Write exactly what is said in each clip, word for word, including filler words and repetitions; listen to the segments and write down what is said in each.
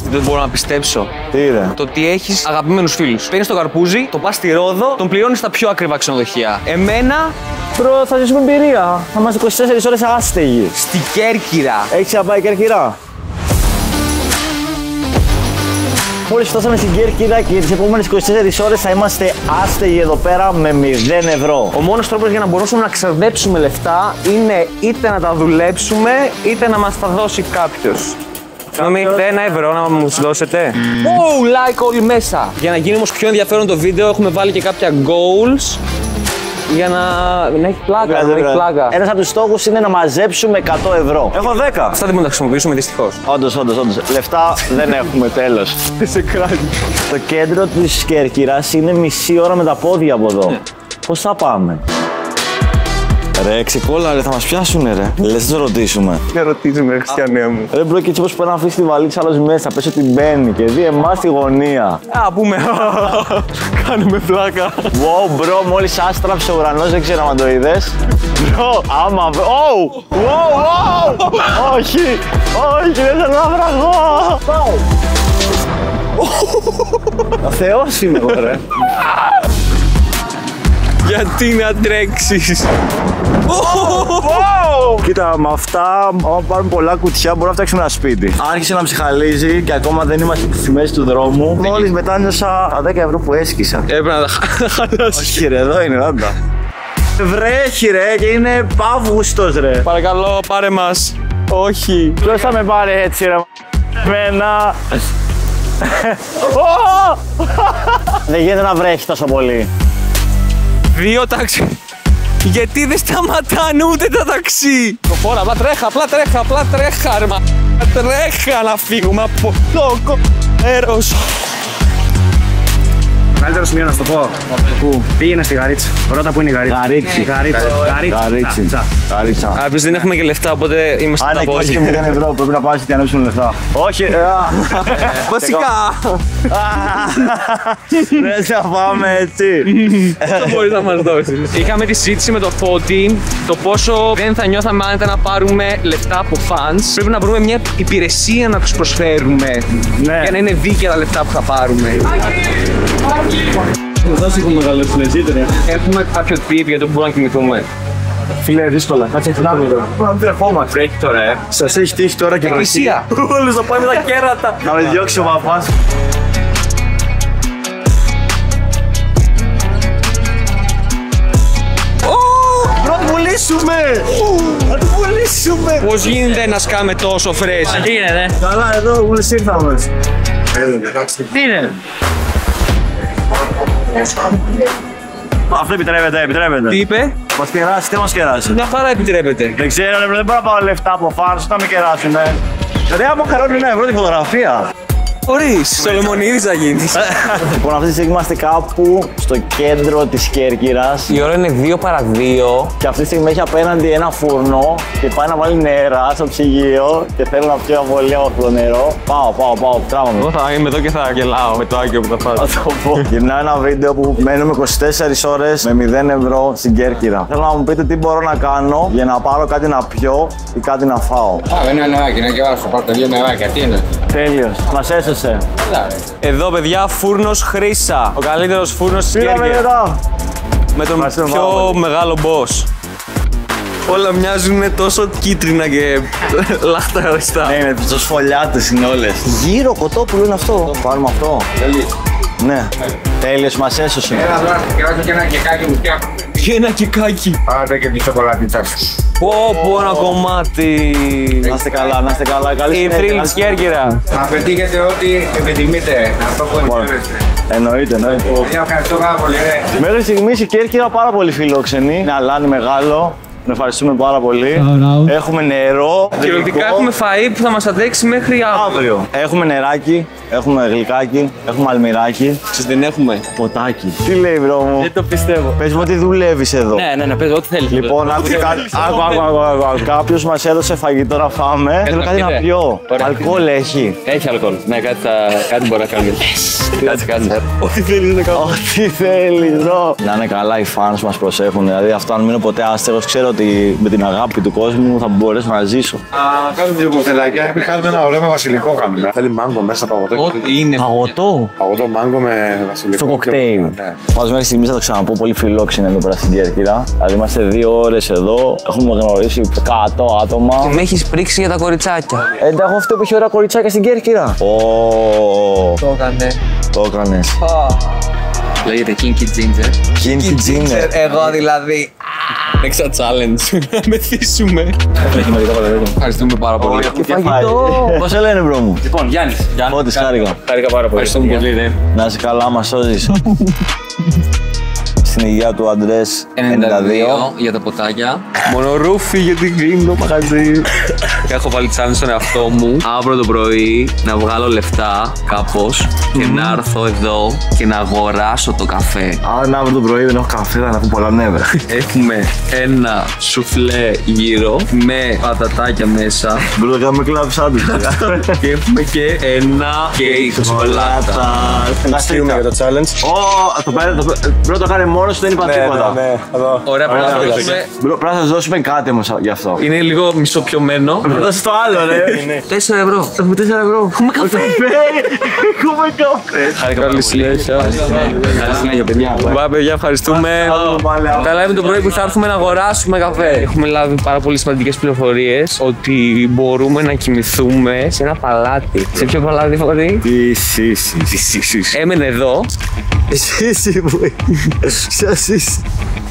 τι δεν μπορώ να πιστέψω. Τι ρε. Το ότι έχεις αγαπημένους φίλους. Παίρνεις το καρπούζι, το πας στη Ρόδο, τον πληρώνεις στα πιο ακριβά ξενοδοχεία. Εμένα. Μπρο, θα ζήσουμε εμπειρία. Θα είμαστε είκοσι τέσσερις ώρες άστεγοι. Στη Κέρκυρα. Έχεις να πάει Κέρκυρα. Μόλις φτάσαμε στην Κέρκυρα και τις επόμενες είκοσι τέσσερις ώρες θα είμαστε άστεγοι εδώ πέρα με μηδέν ευρώ. Ο μόνος τρόπος για να μπορούσαμε να ξοδέψουμε λεφτά είναι είτε να τα δουλέψουμε είτε να μας τα δώσει κάποιος. Συγγνώμη, ένα ευρώ να μου δώσετε. Oh, like όλοι μέσα. Για να γίνει όμως πιο ενδιαφέρον το βίντεο έχουμε βάλει και κάποια goals. Για να, να έχει πλάκα, να έχει πλάκα. Ένας από τους στόχους είναι να μαζέψουμε εκατό ευρώ. Έχω δέκα. Αυτά δεν μπορούμε να τα χρησιμοποιήσουμε δυστυχώς. Όντως, όντως, όντως. Λεφτά δεν έχουμε, τέλος. Σε κράζει. Το κέντρο της Κέρκυρας είναι μισή ώρα με τα πόδια από εδώ. Yeah. Πώς θα πάμε? Ρε, ξεκόλα, ρε, θα μας πιάσουνε, ρε. Λες, θα το ρωτήσουμε. Δεν ρωτήσουμε, ρε, χριστιανέ μου. Ρε, μπρο, και έτσι όπως πρέπει να αφήσει τη βαλίτσα άλλος μέσα, πες ότι μπαίνει και δει εμάς στη γωνία. Α, πούμε. Κάνουμε πλάκα. Wow, μπρο, μόλις άστραψε ο ουρανός, δεν ξέρω αν το είδες. Μπρο, άμα. Oh! Wow, wow! Όχι! Όχι, δεν θέλω να βραγώ! Ο Θεός είμαι εγώ, ρε. Γιατί να τρέξεις? Oh! Κοίτα, με αυτά, άμα πάρουμε πολλά κουτιά, μπορούμε να φτιάξουμε ένα σπίτι. Άρχισε να ψυχαλίζει και ακόμα δεν είμαστε στη μέση του δρόμου. Μόλις μετάνιωσα τα δέκα ευρώ που έσκησα. Έπρεπε να τα χαλάσει. Όχι, ρε, εδώ είναι, άντα. Βρέχει, ρε, και είναι Αύγουστος, ρε. Παρακαλώ, πάρε μας. Όχι. Ποιος θα με πάρει έτσι, ρε? Μένα. Δεν γίνεται να βρέχει τόσο πολύ. Δύο ταξί. Γιατί δεν σταματάνε ούτε τα ταξί. Προφόρα, απλά τρέχα, απλά τρέχα, απλά τρέχα, ρε μα. Τρέχα να φύγουμε από το αέρος. Καλύτερο σημείο να σου το πω. Πού? Πήγαινε στη Γαρίτσα. Ρώτα που είναι η Γαρίτσα. Γαρίτσι. Γαρίτσα. Γαρίτσα. Α, επίσης δεν έχουμε και λεφτά, οπότε είμαστε στα πόδια. Αν έχει και μηδέν ευρώ, πρέπει να πάρεις και να ανέψουν λεφτά. Όχι. Βασικά. Πρέπει να πάμε έτσι. Αυτό μπορείς να μας δώσεις. Είχαμε τη συζήτηση με το Φώτη το πόσο δεν θα νιώθαμε άνετα να πάρουμε λεφτά από fans. Πρέπει να βρούμε μια υπηρεσία να τους προσφέρουμε για να είναι δίκαια τα λεφτά που θα πάρουμε. Εδώ έχουμε μεγαλώσει, έτσι, έχουμε κάποιο tip για το που μπορούμε να κοιμηθούμε. Φίλε, δύσκολα. Κάτσε να μην τρεφόμαστε. Βρέχει τώρα, ε. Σας έχει τύχει τώρα και εκκλησία. Όλους θα πάει με τα κέρατα. Να με διώξει ο παπάς. Να το πουλήσουμε! Να το πουλήσουμε! Πώς γίνεται να σκάμε τόσο φρέσι? Τι γίνεται? Καλά, εδώ μόλις ήρθαμε. Τι είναι? Αυτό επιτρέπεται, επιτρέπεται. Τι είπε? Μας κεράσει, τι μας κεράσει? Μια χαρά επιτρέπεται. Δεν ξέρω, δεν μπορώ να πάω λεφτά από φάρς όταν με κεράσουνε. Δηλαδή, άμα χαρώνει ένα ευρώ τη φωτογραφία. Χωρίς, Σολομονίδης θα γίνεις. Λοιπόν, αυτή τη στιγμή είμαστε κάπου στο κέντρο της Κέρκυρας. Η ώρα είναι δύο παρά δύο. Και αυτή τη στιγμή έχει απέναντι ένα φούρνο και πάει να βάλει νερά στο ψυγείο και θέλω να πιω πολύ από αυτό το νερό. Πάω, πάω, πάω, τράβαμε. Εγώ θα είμαι εδώ και θα γελάω με το Άκιο που θα φάω. Θα το πω. Γυρνάω ένα βίντεο που μένουμε είκοσι τέσσερις ώρες με μηδέν ευρώ στην Κέρκυρα. Θέλω να μου πείτε τι μπορώ να κάνω για να πάρω κάτι να πιω ή κάτι να φάω. Α, ένα νεράκι, να κεβάσω, πάρω τα δύο νεράκια, τι είναι? Τέλειος, μας έσωσε. Εδώ, παιδιά, φούρνος Χρύσα. Ο καλύτερος φούρνος της Κέρκυρας. Με τον πιο μεγάλο boss. Όλα μοιάζουν τόσο κίτρινα και λαχταριστά. Ναι, είναι τόσο φωλιάτες είναι όλες. Γύρο κοτόπουλο είναι αυτό. Πάρουμε αυτό. Τέλει. Ναι. Τέλειος, μας έσωσε. Ένα δράση και βάζω και ένα κεκάκι μου φτιάχνω. Και ένα κεκάκι. Πάρε και τη σοκολάτιτσα. Πω πω ένα κομμάτι. Να είστε καλά, να είστε καλά. Καλή Η συνέχεια. θρύλη της Κέρκυρα. Να πετύχετε ό,τι επιθυμείτε. Αυτό που επιθυμείτε. Εννοείται, εννοείται. Παιδιά, ευχαριστώ πάρα πολύ, ρε. Μέχρι στιγμής η Κέρκυρα πάρα πολύ φιλόξενη. Είναι αλάνι μεγάλο. Τον ευχαριστούμε πάρα πολύ. Έχουμε νερό. Κυριολεκτικά έχουμε φαΐ που θα μας αντέξει μέχρι αύριο. Έχουμε νεράκι, έχουμε γλυκάκι, έχουμε αλμυράκι. Ξέρεις, δεν έχουμε Ποτάκι. Τι λέει, μπρο μου? Δεν το πιστεύω. Πες μου ότι δουλεύεις εδώ. Ναι, ναι, ναι, πες ό,τι θέλεις. Λοιπόν, άκου κάτι. Άκου, άκου, άκου, άκου, άκου. Κάποιος μας έδωσε φαγητό να φάμε. Θέλω κάτι να πιω. Αλκοόλ έχει. Έχει αλκοόλ. Ναι, κάτι, θα... κάτι μπορεί να κάνουμε. Κάτσε, κάτσε. Ό,τι θέλεις να κάνω. Ό,τι θέλεις, μπρο. Να είναι καλά οι fans μας προσέχουν. Δηλαδή, αυτό αν μείνω ποτέ άστεγος, ξέρω ότι ότι με την αγάπη του κόσμου θα μπορέσω να ζήσω. Α, κάνουμε δύο κοκτελάκια. Κάνουμε ένα ωραίο με βασιλικό κάνουμε. Θέλει μάγκο μέσα παγωτό. Ό,τι είναι. Παγωτό. Παγωτό μάγκο με βασιλικό. Στο κοκτέιλ. Ναι. Μας μέχρι στιγμής θα το ξαναπώ πολύ φιλόξενο εδώ πέρα στην Κέρκυρα. Δηλαδή είμαστε δύο ώρες εδώ, έχουμε γνωρίσει εκατό άτομα. Με έχεις πρίξει για τα κοριτσάκια. Ε, εντάξει, αυτό που έχει ωραία κοριτσάκια στην Κέρκυρα. Ω, Το έκανε. το έκανες. Λέγεται Kinky Ginger. Kinky Ginger. Εγώ δηλαδή. Next challenge. Να μεθύσουμε. Έχει μερικά παλαιότητα. Ευχαριστούμε πάρα πολύ. Και φαγητό. Πώς σε λένε, μπρο μου? Λοιπόν, Γιάννης. Ό,τι χάρηκα. Χάρηκα πάρα πολύ. Ευχαριστούμε πολύ, ρε. Να είσαι καλά, μας σώζεις. Στην υγεία του Αντρές ενενήντα δύο για τα ποτάκια. Μόνο ρούφι γιατί κλείνει το μαγαζί. Έχω βάλει challenge στον εαυτό μου αύριο το πρωί να βγάλω λεφτά κάπως και να έρθω εδώ και να αγοράσω το καφέ. Αν αύριο το πρωί δεν έχω καφέ, θα έχω πολλά νεύρα. Έχουμε ένα σουφλέ γύρω με πατατάκια μέσα. Μπορώ να κάνουμε κλαμπ σάντουιτς. Και έχουμε και ένα κέικ σοκολάτα. Να στείλουμε για το challenge. Ω, το πέρα, πρέπει να το κάνει μόνος του, δεν είπα τίποτα. Ωραία, πρέπει να το δώσουμε. Πρέπει να σας δώσουμε κάτι όμως γι' αυτό. Είναι λίγο μισοπιωμένο. Θα δώσεις το άλλο, ρε. τέσσερα ευρώ. Έχουμε τέσσερα ευρώ. Έχουμε καφέ. Έχουμε καφέ. Καλή συνέχεια. Καλή συνέχεια, παιδιά. Πάμε, παιδιά, ευχαριστούμε. Τα λέμε το πρωί που θα έρθουμε να αγοράσουμε καφέ. Έχουμε λάβει πάρα πολύ σημαντικές πληροφορίες ότι μπορούμε να κοιμηθούμε σε ένα παλάτι. Σε ποιο παλάτι, Φωτή? Τι σύση. Έμενε εδώ. Σύση μου. Ποια σύση.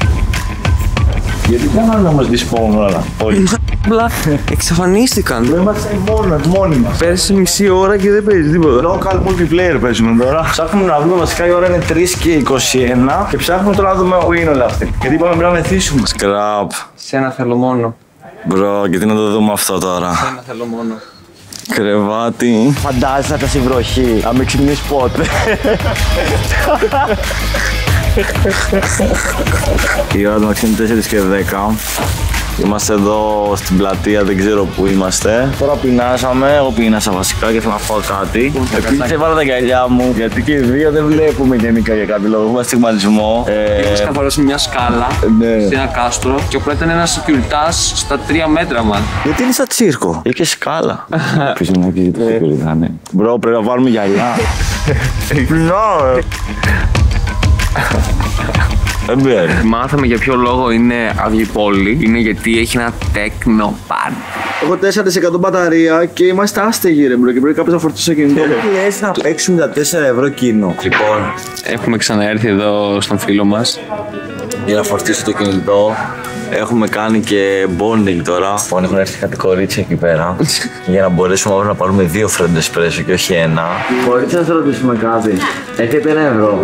Γιατί κάνανε όμως δυσπόμουν όλα. Όλοι. Απλά εξαφανίστηκαν. Είμαστε μόνοι, μόνοι μας. Πέρασε μισή ώρα και δεν παίζει τίποτα. Local multiplayer παίζουμε τώρα. Ψάχνουμε να βρούμε, βασικά η ώρα είναι τρεις και είκοσι ένα και ψάχνουμε τώρα να δούμε που είναι όλα αυτή. Γιατί είπαμε πρέπει να μεθύσουμε. Σκραπ. Σε ένα θέλω μόνο. Μπρο, και τι να το δούμε αυτό τώρα. Σε ένα θέλω μόνο. Κρεβάτι. Φαντάζεσαι να πέσει βροχή. Να μην ξυπνήσει πότε. Η ώρα του είναι τέσσερις και δέκα. Είμαστε εδώ στην πλατεία, δεν ξέρω που είμαστε. Τώρα πεινάσαμε, εγώ πεινάσα βασικά και θέλω να φάω κάτι. Επίσης έβαλα τα γυαλιά μου, γιατί και οι δύο δεν βλέπουμε γενικά για κάποιο λόγο. Έχουμε στιγματισμό. Είχαμε καθαρώσει μια σκάλα ναι. σε ένα κάστρο και απλά ήταν ένα σεκιουριτάς στα τρία μέτρα μας. Γιατί είναι σαν τσίρκο. Είχε σκάλα. Ποιος είναι εκεί το σεκιουριτά, ναι. Μπρο, πρέπει να βάλουμε γυαλιά. Πεινάω, δεν πειράζει. Μάθαμε για ποιο λόγο είναι άδεια η πόλη. Είναι γιατί έχει ένα τέκνο πάρτι. Έχω τέσσερα τοις εκατό μπαταρία και είμαστε άστεγοι ρε μπρο και πρέπει κάποιος να φορτίσει το κινητό. Λες να παίξουμε τα τέσσερα ευρώ κοινό. Λοιπόν, έχουμε ξαναέρθει εδώ στον φίλο μας για να φορτίσω το κινητό. Έχουμε κάνει και bonding τώρα. Λοιπόν, έχουν έρθει κάτι κορίτσια εκεί πέρα για να μπορέσουμε αύριο να πάρουμε δύο φρέντο εσπρέσο και όχι ένα. Κορίτσια, να σας ρωτήσουμε κάτι. Έχετε ένα ευρώ.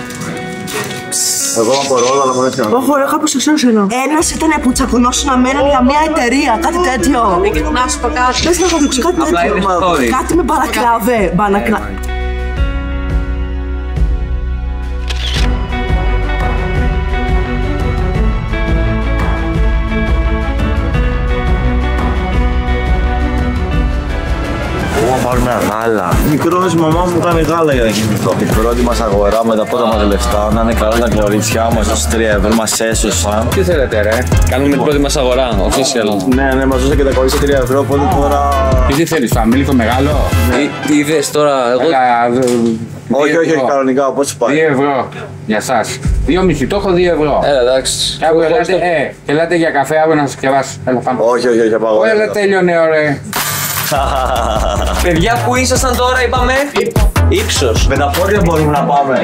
Εγώ από ρόλο, αλλά μου δεν ξέρω. Όχι, ρε, κάπως εσάς εννοώ. Ένας ήταν που τσακωνόσουν μέναν για μια εταιρεία, κάτι τέτοιο. Να σου πω κάτι. Πες να το κάτι τέτοιο. Κάτι με μπαλακλαβέ. Μπαλακλαβέ. Πάρουμε ένα γάλα. Μικρός, η μαμά μου κάνει γάλα για να κοιμηθώ. Η πρώτη μας αγορά με τα πρώτα μας λεφτά. Να είναι καλά τα κορίτσια μας, ως τρία ευρώ μας έσωσαν. Τι θέλετε, ρε? Κάνουμε την πρώτη μας αγορά, official. Ναι, ναι, μας δώσαν και τα κορίτσια τρία ευρώ, οπότε τώρα. Τι θέλεις, φαμίλι το μεγάλο? Τι είδες τώρα, εγώ. Όχι, όχι, όχι, κανονικά, πώς πάει. Δύο ευρώ για σας. Δύο μισή, το έχω δύο ευρώ. Έλα, εντάξει. Αύριο ελάτε, ε, ελάτε για καφέ, αύριο να σας σκευάσω. Έλα, πάμε. Όχι, όχι, όχι, απαγορεύεται. Έλα, τέλειωνε, ωραία. Παιδιά, πού ήσασταν τώρα, είπαμε? Ήψος. Με τα πόδια μπορούμε να πάμε.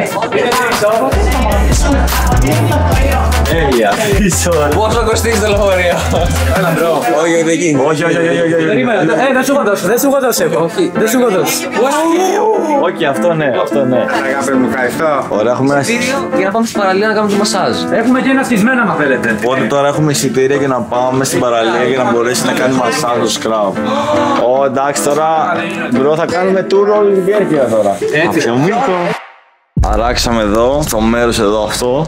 Τέλεια. Πόσο κοστίζει το λεωφορείο? Έλα, μπρο. Όχι, όχι, δεν γίνεται. Όχι, όχι, όχι, όχι. Περίμενε, ε, δεν σου έχω δώσει, δεν σου έχω δώσει. Δεν σου έχω δώσει. Όχι, αυτό ναι, αυτό ναι. Αγάπη μου, ευχαριστώ. Ωραία, έχουμε ένα Εισιτήριο για να πάμε στην παραλία να κάνουμε το μασάζ. Έχουμε και ένα σχισμένο, αν θέλετε. Οπότε τώρα έχουμε εισιτήρια για να πάμε στην παραλία για να μπορέσει να κάνει μασάζ το σκράου. Ω, εντάξει, τώρα μπρο θα κάνουμε tour όλη την Κέρκυρα τώρα. Έτσι. Αράξαμε εδώ, στο μέρος εδώ αυτό.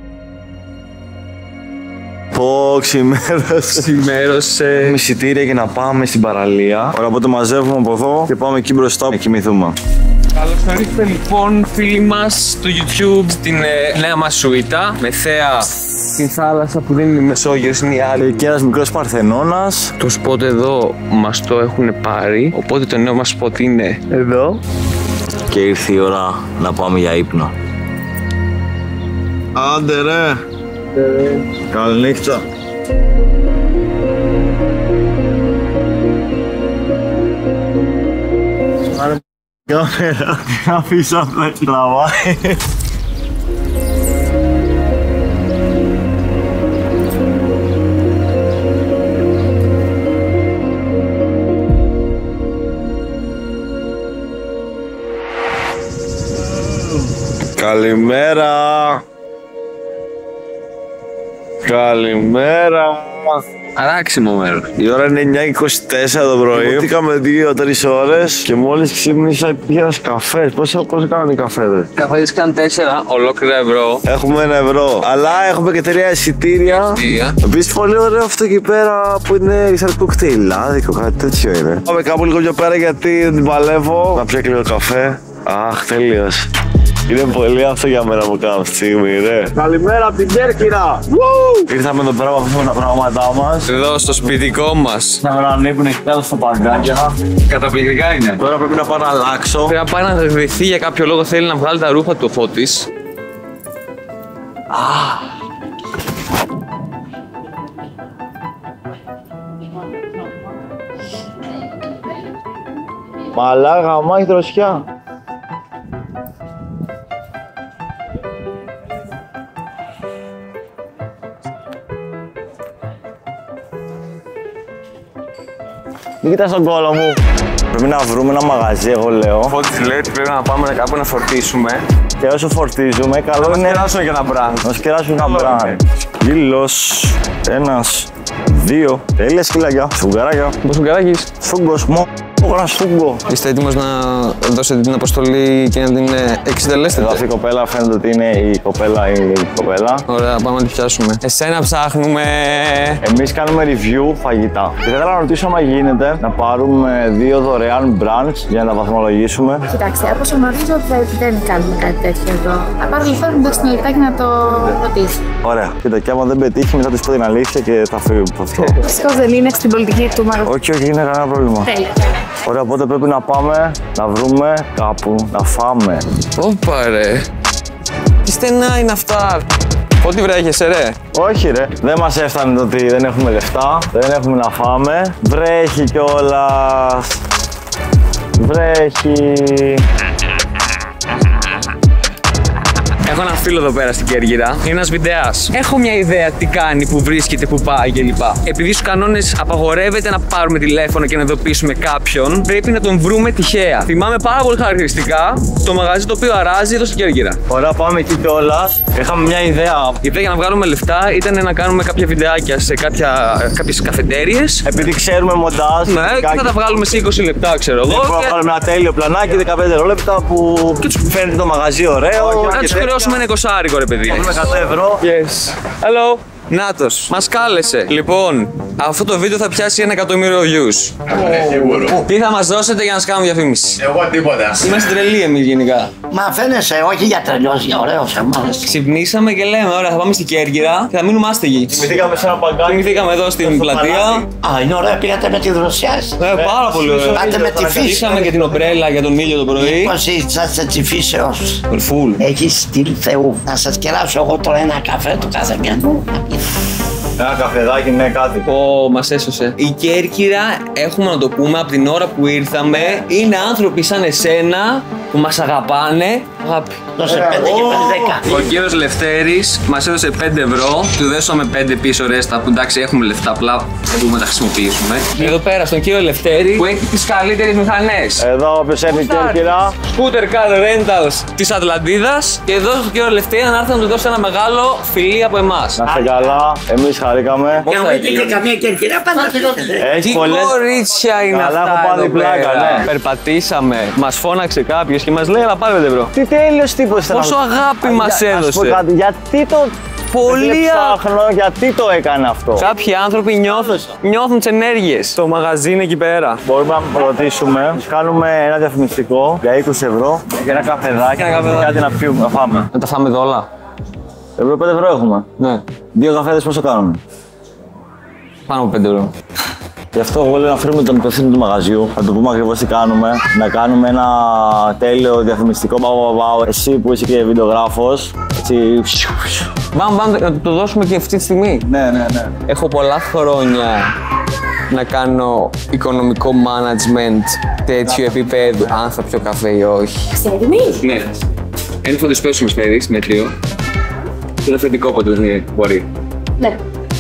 Πω, ξημέρωσε. Ξημέρωσε. Έχουμε εισιτήρια για να πάμε στην παραλία. Ωραία, οπότε μαζεύουμε από εδώ και πάμε εκεί μπροστά να κοιμηθούμε. Καλώς ορίσατε λοιπόν φίλοι μας στο YouTube στην ε, νέα μας σουίτα με θέα στην θάλασσα που δεν είναι η Μεσόγειος, είναι η άλλη. Και ένας μικρός Παρθενώνας. Το σποτ εδώ μας το έχουν πάρει, οπότε το νέο μας σποτ είναι εδώ. Και ήρθε η ώρα να πάμε για ύπνο. Άντε ρε! Καληνύχτα. Κάμερα, αφήσα να τραβάει. Καλημέρα. Καλημέρα. Αράξιμο μέρο. Η ώρα είναι εννιά και είκοσι τέσσερα το πρωί. Κοιμήθηκαμε δύο τρεις ώρες και μόλις ξύπνησα πήγα ένας καφές. Πόσο, πόσο κάνουν οι καφέδες? Οι καφέδες κάνουν τέσσερα ολόκληρα ευρώ. Έχουμε ένα ευρώ. Αλλά έχουμε και τρία εισιτήρια. Επίσης πολύ ωραίο αυτό εκεί πέρα που είναι σαν κοκτέιλ. Άδικο, κάτι τέτοιο είναι. Πάμε κάπου λίγο πιο πέρα γιατί δεν την παλεύω. Να πιω και λίγο καφέ. Αχ, τέλειος. Είναι πολύ αυτό για μένα που κάνω αυτή τη στιγμή, ρε. Καλημέρα από την Κέρκυρα! Ήρθαμε εδώ πέρα με τα πράγματά μας. Εδώ στο σπιτικό μας. Να με ανοίγουν εκεί κάτω στα παγκάκια. Καταπληκτικά είναι. Τώρα πρέπει να πάω να αλλάξω. Πρέπει να πάει να δεθεί για κάποιο λόγο, θέλει να βγάλει τα ρούχα του ο Φώτης. Μαλάκα, μάχη δροσιά. Μην κοιτάς τον κόλο μου. Πρέπει να βρούμε ένα μαγαζί, εγώ λέω. Ο Φώτης λέει ότι πρέπει να πάμε κάπου να φορτίσουμε. Και όσο φορτίζουμε, καλό Να είναι μας κεράσουν για ένα μπραντ. να μας κεράσουν ένα μπραντ. Γύλος, ένας, δύο, τέλεια σκυλάκια, σφουγγαράκια. Πώς μου καράγεις. Σφούγκος, μόνο ένα σφούγκο. Είστε έτοιμος να δώσετε την αποστολή και να την εξιτελέσετε? Εδώ αυτή η κοπέλα φαίνεται ότι είναι η κοπέλα ή η κοπέλα. Ωραία, πάμε να τη πιάσουμε. Εσένα ψάχνουμε. Εμείς κάνουμε review φαγητά. Και θα ήθελα να ρωτήσω άμα γίνεται να πάρουμε δύο δωρεάν brunch για να τα βαθμολογήσουμε. Κοιτάξτε, από όσο γνωρίζω δεν κάνουμε κάτι τέτοιο εδώ. Θα πάρω λοιπόν να δώσει ένα λεπτάκι να το ρωτήσω. Ωραία. Κοίτα, και άμα δεν πετύχει, μετά της πω την αλήθεια και θα φύγω από αυτό. Δυστυχώς δεν είναι στην πολιτική του μαγαζιού. Όχι, όχι, είναι κανένα πρόβλημα. Τέλεια. Ωραία, οπότε πρέπει να πάμε να βρούμε κάπου να φάμε. Όπα ρε. Τι στενά είναι αυτά. Ό,τι βρέχεσαι ρε. Όχι ρε, δεν μας έφτανε το ότι δεν έχουμε λεφτά, δεν έχουμε να φάμε. Βρέχει κιόλας. Βρέχει. Έχω έναν φίλο εδώ πέρα στην Κέρκυρα. Είναι ένας βιντεάς. Έχω μια ιδέα τι κάνει, που βρίσκεται, που πάει κλπ. Επειδή στους κανόνες απαγορεύεται να πάρουμε τηλέφωνο και να ειδοποιήσουμε κάποιον, πρέπει να τον βρούμε τυχαία. Θυμάμαι πάρα πολύ χαρακτηριστικά το μαγαζί το οποίο αράζει εδώ στην Κέρκυρα. Ωραία, πάμε εκεί κιόλας. Είχαμε μια ιδέα. Η ιδέα για να βγάλουμε λεφτά ήταν να κάνουμε κάποια βιντεάκια σε κάποιες καφετέριες. Επειδή ξέρουμε μοντάζ. Ναι, και θα τα βγάλουμε σε είκοσι λεπτά, ξέρω εγώ. Μπορούμε να βγάλουμε ένα τέλειο πλανάκι δεκαπέντε λεπτά που φαίνεται το μαγαζί ωραίο. Να τους χρεώσουμε ένα εικοσάρικο ρε παιδί. Έχουμε εκατό ευρώ. Yes. Hello. Νάτος, μας κάλεσε. Λοιπόν, αυτό το βίντεο θα πιάσει ένα εκατομμύριο views. Τι θα μας δώσετε για να σας κάνουμε διαφήμιση? Εγώ τίποτα. Είμαστε τρελοί εμείς γενικά. Μα φαίνεσαι, όχι για τρελός, για ωραίος εμάς. Ξυπνήσαμε και λέμε, ωραία, θα πάμε στην Κέρκυρα και θα μείνουμε άστεγοι. Κοιμηθήκαμε σε ένα παγκάκι. Κοιμηθήκαμε εδώ στην πλατεία. Α, είναι ωραία, πήγατε με τη δροσιά. Ε, πάρα πολύ ωραία. Πάτε με τη φύση. Είχαμε και την ομπρέλα για τον ήλιο το πρωί. Πώς είσαστε τη φύσεως. Φουλ. Έχεις στυλ Θεού. Να σας κεράσω εγώ τώρα ένα καφέ του κάθε μιανού. Ένα καφεδάκι, ναι, κάτι. Ω, μας έσωσε. Η Κέρκυρα, έχουμε να το πούμε, από την ώρα που ήρθαμε, είναι άνθρωποι σαν εσένα που μας αγαπάνε. Αγάπη. Δώσε πέντε και πέντε δέκα. Ο κύριος Λευτέρης μας έδωσε πέντε ευρώ, του δώσαμε πέντε πίσω ρέστα που εντάξει έχουμε λεφτά, απλά δεν μπορούμε να τα χρησιμοποιήσουμε. Εδώ πέρα στον κύριο Λευτέρη που έχει τις καλύτερες μηχανές. Εδώ όποιος έρθει η Κέρκυρα. Scooter Car Rentals της Ατλαντίδας. Και εδώ στον κύριο Λευτέρη να έρθει να του δώσει ένα μεγάλο φιλί από εμάς. Να είστε καλά, εμείς χαρήκαμε. Και αν δεν είχε καμία Κέρκυρα, πάντα Έχει Τι πολλές. κορίτσια είναι Καλά, αυτά έχω πάρει εδώ πλάκα, πέρα. ναι. Περπατήσαμε, μας φώναξε κάποιος και μας λέει να πάρε πέντε ευρώ. Τι τέλειος τύπος ήταν. Πόσο αγάπη Α, μας για- ας πω έδωσε. κάτι, γιατί το πολύ. Ψάχνω γιατί το έκανε αυτό. Κάποιοι άνθρωποι νιώθουν, νιώθουν τις ενέργειες. Το μαγαζί είναι εκεί πέρα. Μπορούμε να ρωτήσουμε, κάνουμε ένα διαφημιστικό για είκοσι ευρώ για ένα καφεδάκι και κάτι να πιούμε, να φάμε. Να τα φάμε εδώ όλα. Ευρώ πέντε ευρώ έχουμε. Ναι. Δύο καφέδες πόσο κάνουμε. Πάνω από πέντε ευρώ. Γι' αυτό εγώ λέω να φέρουμε τον υπευθύνο του μαγαζιού, να του πούμε ακριβώς τι κάνουμε, να κάνουμε ένα τέλειο διαφημιστικό παπαπαπα. Εσύ που είσαι και βιντεογράφος, έτσι. Πάμε, πάμε να το δώσουμε και αυτή τη στιγμή. Ναι, ναι, ναι. Έχω πολλά χρόνια να κάνω οικονομικό management τέτοιου επίπεδου. Αν θα πιω καφέ ή όχι. Ξέρεις. Ναι. Ένα φωτισπέσιο με φέρεις, μέτριο. Και ένα φετικό ποτέ μπορεί. Ναι.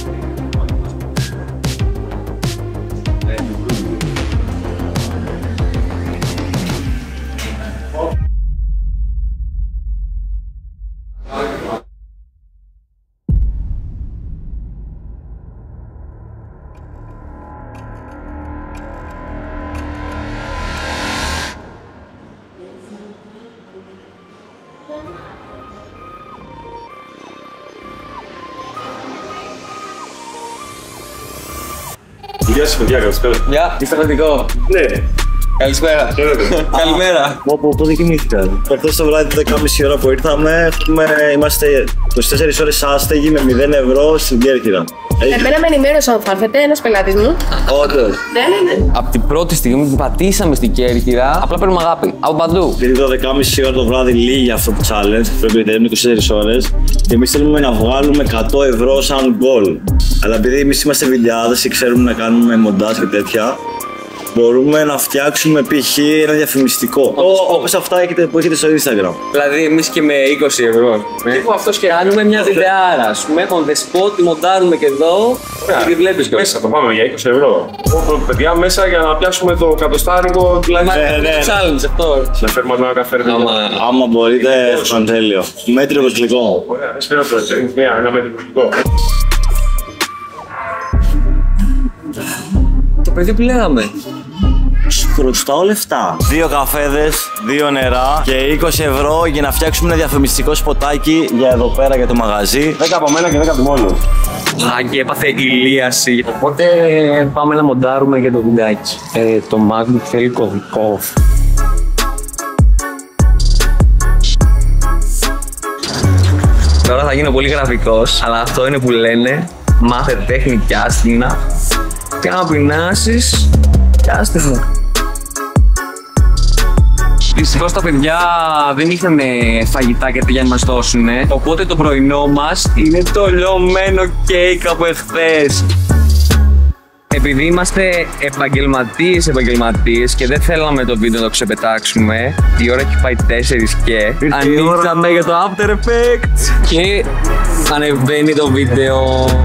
Γεια σας παιδιά, καλησπέρα. Γεια, είστε φετικό. Ναι. Καλησπέρα. Καλημέρα. Από πότε κοιμήθηκα. Εχθές το βράδυ, δέκα και μισή ώρα που ήρθαμε, έχουμε, είμαστε είκοσι τέσσερις ώρες άστεγοι με μηδέν ευρώ στην Κέρκυρα. Εμένα με ενημέρωσαν ότι θα έρθετε, ένας πελάτης μου. Όντως. Ναι, ναι, ναι. Από την πρώτη στιγμή που πατήσαμε στην Κέρκυρα, απλά παίρνουμε αγάπη. Από παντού. Γιατί το δέκα και μισή ώρα το βράδυ λύγει αυτό το challenge, πρέπει να τελειώνουμε είκοσι τέσσερις ώρες και εμείς θέλουμε να βγάλουμε εκατό ευρώ σαν goal. Αλλά επειδή εμείς είμαστε βιντεάδες και ξέρουμε να κάνουμε μοντάζ και τέτοια, μπορούμε να φτιάξουμε π.χ. ένα διαφημιστικό. Όπως αυτά έχετε, που έχετε στο Instagram. Δηλαδή, εμείς και με είκοσι ευρώ. Τύπου αυτός και κάνουμε μια βιντεάρα. Ας πούμε, on the spot, μοντάρουμε και εδώ. Και τη βλέπεις κιόλας. Μέσα το πάμε για είκοσι ευρώ. Οπότε παιδιά μέσα για να πιάσουμε το κατοστάρικο. Δηλαδή, Challenge αυτό. να φέρουμε ένα καφέ. Άμα μπορείτε, Φαντέλιο. Μέτριο προσκλητικό. Ωραία, εσπέρα το έτσι. Ένα μέτριο προσκλητικό. Το παιδί που λέγαμε. Σου χρωστάω λεφτά. Δύο καφέδες, δύο νερά και είκοσι ευρώ για να φτιάξουμε ένα διαφημιστικό σποτάκι για εδώ πέρα για το μαγαζί. δέκα από μένα και δέκα από μόνος. Α, και έπαθε ηλίαση. Οπότε πάμε να μοντάρουμε για το βιντεάκι. Ε, το MacBook θέλει κωδικό. Τώρα θα γίνω πολύ γραφικός, αλλά αυτό είναι που λένε μάθε τέχνη και άστινα και να πεινάσεις και άστινα. Δυστυχώς τα παιδιά δεν είχαν φαγητά και για να μας δώσουν, οπότε το πρωινό μας είναι το λιωμένο κέικ από εχθές. Επειδή είμαστε επαγγελματίες επαγγελματίες και δεν θέλαμε το βίντεο να το ξεπετάξουμε, η ώρα έχει πάει τέσσερις και ανοίξαμε για το After Effects και ανεβαίνει το βίντεο.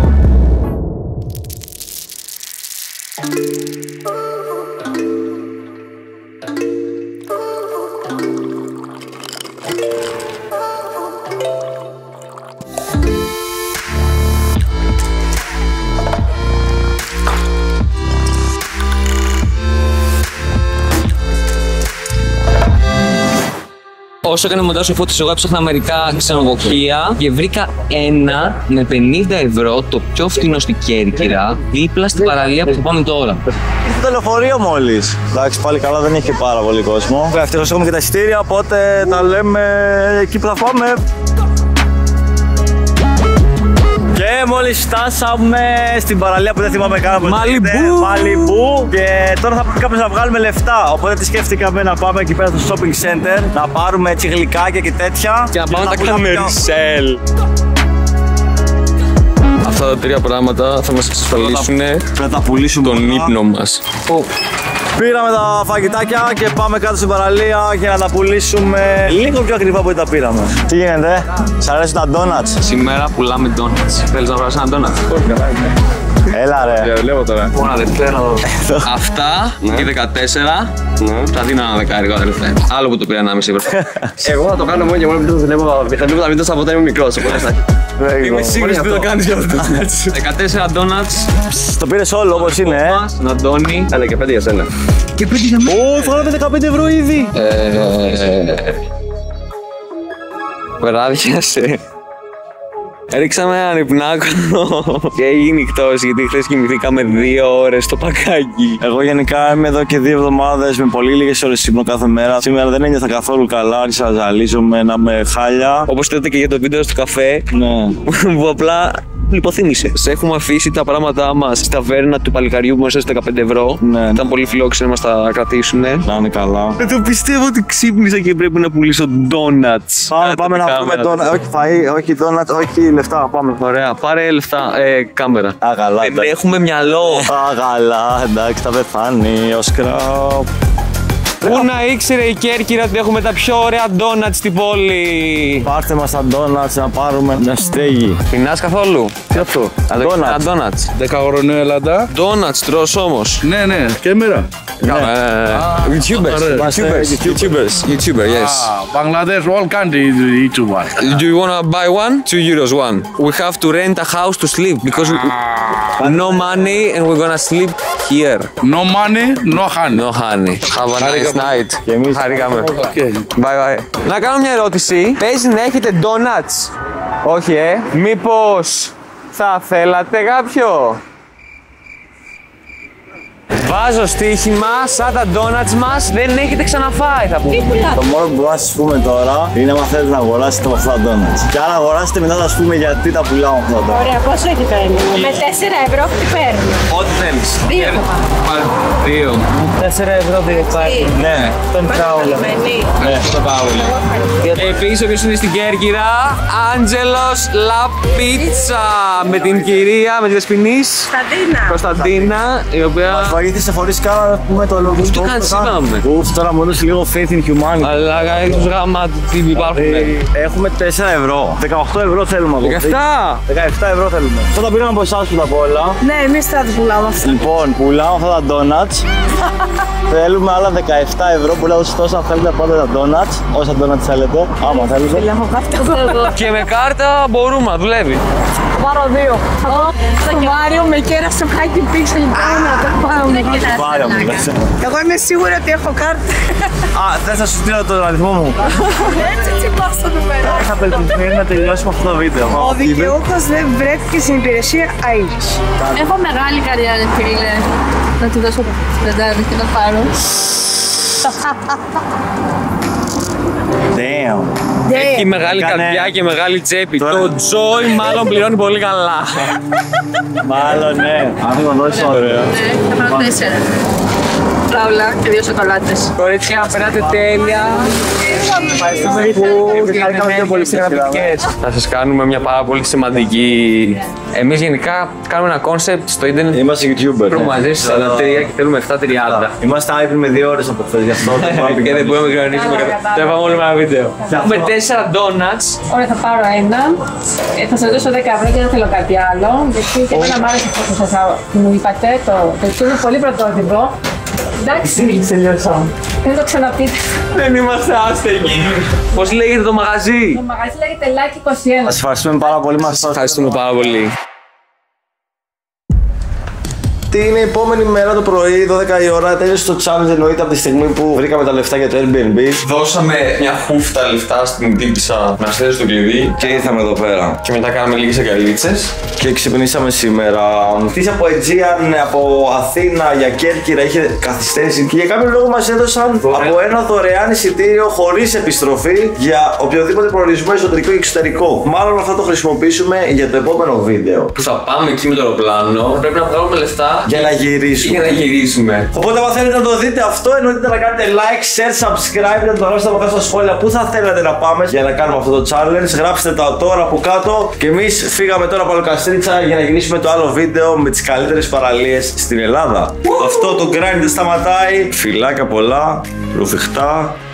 Όσο έκανε μοντάζ ο Φώτης, εγώ έψαχνα μερικά ξενοδοχεία και βρήκα ένα με πενήντα ευρώ, το πιο φθηνό στην Κέρκυρα, δίπλα στην παραλία που θα πάμε τώρα. Ήρθε το λεωφορείο μόλις. Εντάξει, πάλι καλά, δεν έχει και πάρα πολύ κόσμο. Ευτυχώς έχουμε και τα εισιτήρια, οπότε τα λέμε εκεί που θα πάμε. Και μόλις φτάσαμε στην παραλία που δεν θυμάμαι καν. Μαλιμπού! Μαλιμπού! Και τώρα θα πρέπει κάποιος να βγάλουμε λεφτά. Οπότε τι σκέφτηκαμε να πάμε εκεί πέρα στο shopping center, να πάρουμε έτσι γλυκάκια και τέτοια. Και να πάμε να τα κάνουμε resell. Αυτά τα τρία πράγματα θα μας εξασφαλίσουν να τα πουλήσουμε τον ύπνο μας. Πήραμε τα φαγητάκια και πάμε κάτω στην παραλία για να τα πουλήσουμε λίγο πιο ακριβά που τα πήραμε. Τι γίνεται, σ' αρέσουν τα donuts? Σήμερα πουλάμε donuts. Θέλεις να βρεις ένα donut? Έλα ρε. Βλέπω τώρα. Μόνο αδερφέ να δω. Αυτά και δεκατέσσερα θα δίνω ένα δεκάρικο αδερφέ. Άλλο που το πήρα ενάμιση ευρώ. Εγώ θα το κάνω μόνο και μόνο επειδή το βλέπω τα βίντεο στα ποτέ είμαι μικρός. Είμαι σίγουρος ότι το κάνεις για αυτό. δεκατέσσερα donuts. Το πήρες όλο όπως είναι, ε. Τον Αντώνη. Ένα και πέντε για σένα. Και πέντε για μένα. Ω, φάγαμε δεκαπέντε ευρώ ήδη. Βράδιασε. Ρίξαμε έναν υπνάκο και έγινε νυχτός γιατί χθες κοιμηθήκαμε δύο ώρες στο πακάκι. Εγώ γενικά είμαι εδώ και δύο εβδομάδες με πολύ λίγες ώρες ύπνο κάθε μέρα. Σήμερα δεν ένιωθα καθόλου καλά, άρχισα να ζαλίζομαι, να είμαι χάλια. Όπως είδατε και για το βίντεο στο καφέ, Ναι. που απλά λιποθύμησε. Σε έχουμε αφήσει τα πράγματά μας στη ταβέρνα του παλικαριού που μας έδωσε δεκαπέντε ευρώ. Ναι. Ήταν πολύ φιλόξενοι να μας τα κρατήσουν. Να είναι καλά. Δεν το πιστεύω ότι ξύπνησα και πρέπει να πουλήσω donuts. Πάμε, πάμε να βρούμε donuts. Όχι φαΐ, όχι donuts, όχι λεφτά. Πάμε. Ωραία, πάρε λεφτά. Ε, κάμερα. Α, καλά. Δεν έχουμε μυαλό. Α, καλά, εντάξει, θα πεθάνει ο σκραπ. Πού να ήξερε η Κέρκυρα ότι έχουμε τα πιο ωραία donuts στην πόλη. Πάρτε μας τα donuts να πάρουμε μια στέγη. Πεινάς καθόλου? Τι αυτό? Donuts. Donuts. δέκα χρονών Ελλάδα. Donuts τρως όμως. Ναι, ναι, κάμερα. YouTubers. YouTubers. YouTubers. YouTuber, yes. Bangladesh, all country is YouTuber. Do you wanna buy one? Two euros one. We have to rent a house to sleep because we, no money and we're gonna sleep here. No money, no honey. No honey. Have a nice night. Και εμείς. Χαρήκαμε. Okay. Bye bye. Να κάνω μια ερώτηση. Παίζει να έχετε donuts? Όχι, ε. Μήπως θα θέλατε κάποιο? Βάζω στοίχημα, σαν τα donuts μας δεν έχετε ξαναφάει, θα πούμε. Το μόνο που μπορούμε να σας πούμε τώρα είναι άμα θέλετε να αγοράσετε με αυτά τα donuts. Και αν αγοράσετε μετά θα σας πούμε γιατί τα πουλάω αυτά τα donuts. Ωραία, πόσο έχει παίρνει? Με τέσσερα ευρώ τι παίρνει? Ό,τι θέλεις. Δύο θα πάρω. Δύο. τέσσερα ευρώ δεν υπάρχει. Ναι. Τον Πάολο. Ναι, στο Παύλο. Επίσης, όποιος είναι στην Κέρκυρα, Άντζελος Λα Πίτσα με την κυρία, με τη Δεσποινής Κωνσταντίνα. Κωνσταντίνα, η οποία. Μας βοήθησε χωρίς καν να πούμε το λόγο. Πώς το κάνεις, είπαμε. Ουφ, τώρα μου έδωσε λίγο faith in humanity. Αλλά τους γάμα τι υπάρχουν. Ε, Έχουμε τέσσερα ευρώ. δεκαοκτώ ευρώ θέλουμε από δεκαεπτά. δεκαεπτά ευρώ θέλουμε. Θα τα πήραμε από εσάς που τα απ' όλα. Ναι, εμείς θα τους πουλάμε αυτά. Λοιπόν, πουλάμε αυτά τα donuts. Θέλουμε άλλα δεκαεπτά ευρώ που λέω τόσο αν θέλετε πάτε τα donuts. Όσα donuts θέλετε. Άμα θέλετε. Και με κάρτα μπορούμε, δουλεύει. Πάρω δύο. Το Μάριο με κέρα στο χάκι πίξα λοιπόν να το πάμε. Πάρε μου, μέσα. Εγώ είμαι σίγουρη ότι έχω κάρτα. Α, θες να σου στείλω τον αριθμό μου. Έτσι τσιπάς το νούμερο. Είχα πελπισμένη να τελειώσουμε αυτό το βίντεο. Ο δικαιούχος δεν βρέθηκε στην υπηρεσία Άιρης. Έχω μεγάλη καρδιά, ρε φίλε. Να του δώσω το πεντάδι και να πάρω. Damn. Έχει μεγάλη Κάνε- καρδιά και μεγάλη τσέπη. Τώρα- Το Joy μάλλον πληρώνει πολύ καλά. Μάλλον ναι. Αν δεν το δώσεις ωραία. Θα πάρω τέσσερα. Φράουλα και δύο σοκολάτες. Κορίτσια, περάτε τέλεια. Ευχαριστούμε που και πολύ συγγραφικές. Θα σας κάνουμε μια πάρα πολύ σημαντική. Εμείς γενικά κάνουμε ένα κόνσεπτ στο ίντερνετ. Είμαστε YouTuber. Πρέπει μαζί στις σαράντα τρία και θέλουμε επτά τριάντα. Είμαστε άϊπνοι με δύο ώρες από χθες, γι' αυτό δεν μπορούμε να Και δεν μπορούμε να κανονίσουμε κατά. Το είπαμε όλο με ένα βίντεο. Έχουμε τέσσερα donuts. Ωραία, θα πάρω ένα. Ε, θα σας δώσω δέκα ευρώ και δεν θέλω κάτι άλλο. Γιατί και εμένα μ' άρεσε αυτό που σας α- που μου είπατε. Το το είναι πολύ πρωτότυπο. Εντάξει, Τελειώσαμε. δεν το ξαναπείτε. Δεν είμαστε άστεγοι. Πώς λέγεται το μαγαζί? Το μαγαζί λέγεται Like είκοσι ένα. Σας ευχαριστούμε πάρα πολύ μας. Ευχαριστούμε πάρα πολύ. Τι είναι η επόμενη μέρα το πρωί, δώδεκα η ώρα, τέλειωσε το challenge εννοείται από τη στιγμή που βρήκαμε τα λεφτά για το Airbnb. Δώσαμε μια χούφτα λεφτά στην τύπισσα να στέλνει το κλειδί Και ήρθαμε εδώ πέρα. και μετά κάναμε λίγες αγκαλίτσες. Και ξυπνήσαμε σήμερα. Αυτή από Aegean, από Αθήνα για Κέρκυρα είχε καθυστέρηση και για κάποιο λόγο μας έδωσαν από ένα δωρεάν εισιτήριο χωρίς επιστροφή για οποιοδήποτε προορισμό εσωτερικό ή εξωτερικό. Μάλλον αυτό το χρησιμοποιήσουμε για το επόμενο βίντεο. Που θα πάμε εκεί με το αεροπλάνο, πρέπει να βγάλουμε λεφτά Για να γυρίσουμε. για να γυρίσουμε. Οπότε, αν θέλετε να το δείτε αυτό, εννοείται να κάνετε like, share, subscribe, να το γράψετε από κάτω στα σχόλια που θα θέλατε να πάμε για να κάνουμε αυτό το challenge. Γράψτε τα τώρα από κάτω. Και εμείς φύγαμε τώρα από Λοκαστρίτσα για να γυρίσουμε το άλλο βίντεο με τις καλύτερες παραλίες στην Ελλάδα. Αυτό το grind δεν σταματάει. Φιλάκια πολλά, ρουφιχτά.